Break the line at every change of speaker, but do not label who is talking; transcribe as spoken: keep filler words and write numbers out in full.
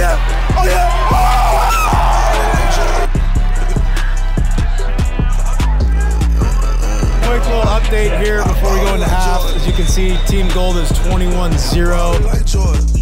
yeah. Oh, yeah.
Quick little update here before we go into half. As you can see, Team Gold is twenty-one zero.